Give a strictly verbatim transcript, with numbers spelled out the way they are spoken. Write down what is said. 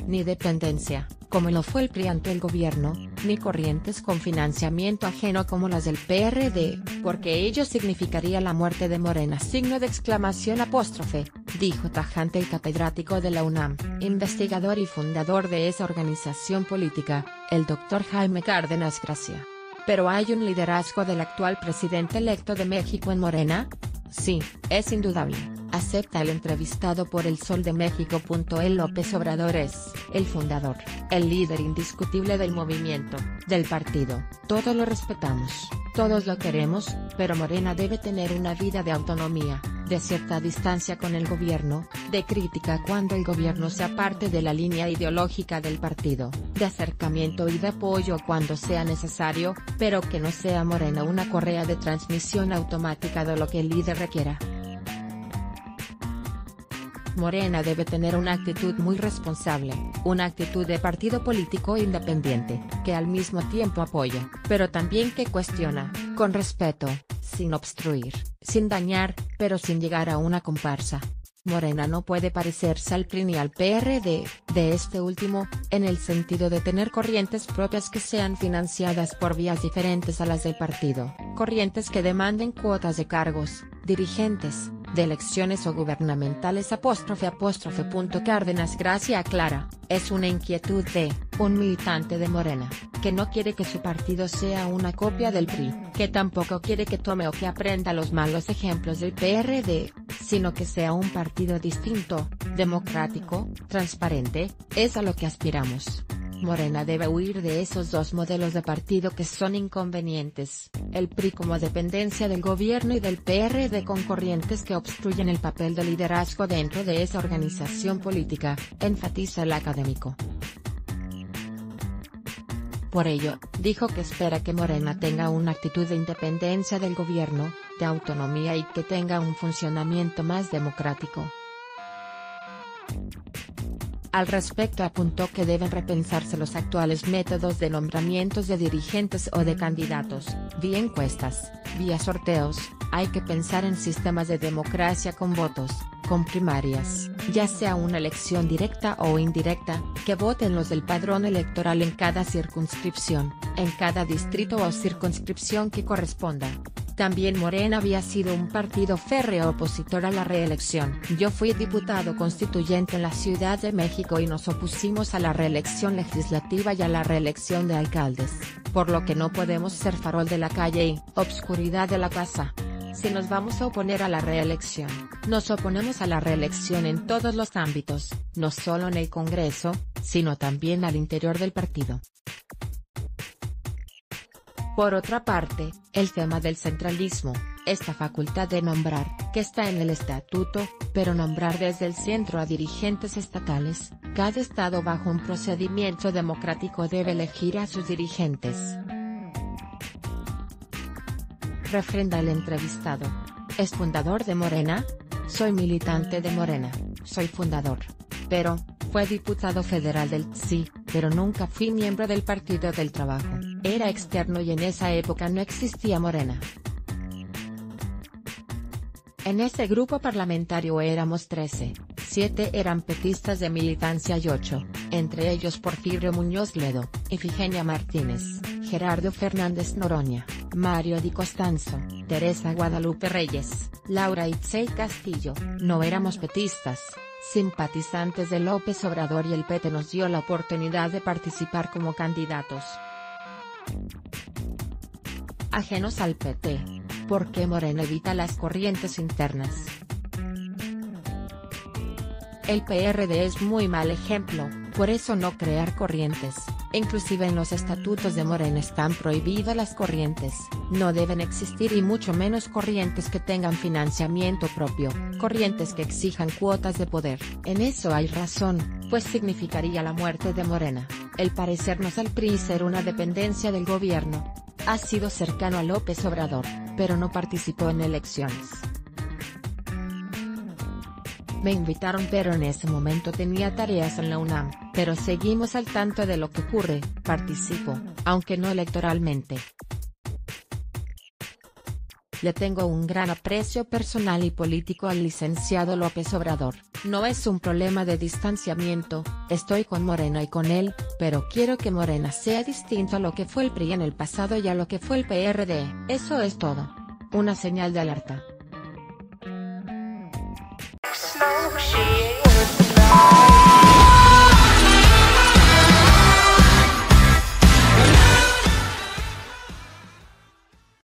ni dependencia, como lo fue el P R I ante el gobierno, ni corrientes con financiamiento ajeno como las del P R D, porque ello significaría la muerte de Morena. Signo de exclamación apóstrofe, dijo tajante el catedrático de la UNAM, investigador y fundador de esa organización política, el doctor Jaime Cárdenas Gracia. ¿Pero hay un liderazgo del actual presidente electo de México en Morena? Sí, es indudable, acepta el entrevistado por El Sol de México. El López Obrador es el fundador, el líder indiscutible del movimiento, del partido. Todos lo respetamos, todos lo queremos, pero Morena debe tener una vida de autonomía, de cierta distancia con el gobierno, de crítica cuando el gobierno sea parte de la línea ideológica del partido, de acercamiento y de apoyo cuando sea necesario, pero que no sea Morena una correa de transmisión automática de lo que el líder requiera. Morena debe tener una actitud muy responsable, una actitud de partido político independiente, que al mismo tiempo apoya, pero también que cuestiona, con respeto, sin obstruir, sin dañar, pero sin llegar a una comparsa. Morena no puede parecerse al P R I ni al P R D, de este último, en el sentido de tener corrientes propias que sean financiadas por vías diferentes a las del partido, corrientes que demanden cuotas de cargos, dirigentes, de elecciones o gubernamentales. Apóstrofe apóstrofe punto Cárdenas Gracia aclara, es una inquietud de, un militante de Morena, que no quiere que su partido sea una copia del P R I, que tampoco quiere que tome o que aprenda los malos ejemplos del P R D, sino que sea un partido distinto, democrático, transparente, es a lo que aspiramos. Morena debe huir de esos dos modelos de partido que son inconvenientes, el P R I como dependencia del gobierno y del P R D con corrientes que obstruyen el papel de liderazgo dentro de esa organización política, enfatiza el académico. Por ello, dijo que espera que Morena tenga una actitud de independencia del gobierno, de autonomía y que tenga un funcionamiento más democrático. Al respecto apuntó que deben repensarse los actuales métodos de nombramientos de dirigentes o de candidatos, vía encuestas, vía sorteos, hay que pensar en sistemas de democracia con votos, con primarias, ya sea una elección directa o indirecta, que voten los del padrón electoral en cada circunscripción, en cada distrito o circunscripción que corresponda. También Morena había sido un partido férreo opositor a la reelección. Yo fui diputado constituyente en la Ciudad de México y nos opusimos a la reelección legislativa y a la reelección de alcaldes, por lo que no podemos ser farol de la calle y obscuridad de la casa. Si nos vamos a oponer a la reelección, nos oponemos a la reelección en todos los ámbitos, no solo en el Congreso, sino también al interior del partido. Por otra parte, el tema del centralismo, esta facultad de nombrar, que está en el estatuto, pero nombrar desde el centro a dirigentes estatales, cada estado bajo un procedimiento democrático debe elegir a sus dirigentes. Refrenda el entrevistado. ¿Es fundador de Morena? Soy militante de Morena, soy fundador. Pero, fue diputado federal del T S I, pero nunca fui miembro del Partido del Trabajo, era externo y en esa época no existía Morena. En ese grupo parlamentario éramos trece, siete eran petistas de militancia y ocho, entre ellos Porfirio Muñoz Ledo, Ifigenia Martínez, Gerardo Fernández Noroña, Mario Di Costanzo, Teresa Guadalupe Reyes, Laura Itzey Castillo. No éramos petistas, simpatizantes de López Obrador y el P T nos dio la oportunidad de participar como candidatos. Ajenos al P T, ¿por qué Morena evita las corrientes internas? El P R D es muy mal ejemplo, por eso no crear corrientes, inclusive en los estatutos de Morena están prohibidas las corrientes, no deben existir y mucho menos corrientes que tengan financiamiento propio, corrientes que exijan cuotas de poder. En eso hay razón, pues significaría la muerte de Morena, el parecernos al P R I y ser una dependencia del gobierno. Ha sido cercano a López Obrador, pero no participó en elecciones. Me invitaron pero en ese momento tenía tareas en la UNAM, pero seguimos al tanto de lo que ocurre, participo, aunque no electoralmente. Le tengo un gran aprecio personal y político al licenciado López Obrador, No es un problema de distanciamiento, estoy con Morena y con él, pero quiero que Morena sea distinto a lo que fue el P R I en el pasado y a lo que fue el P R D, eso es todo. Una señal de alerta.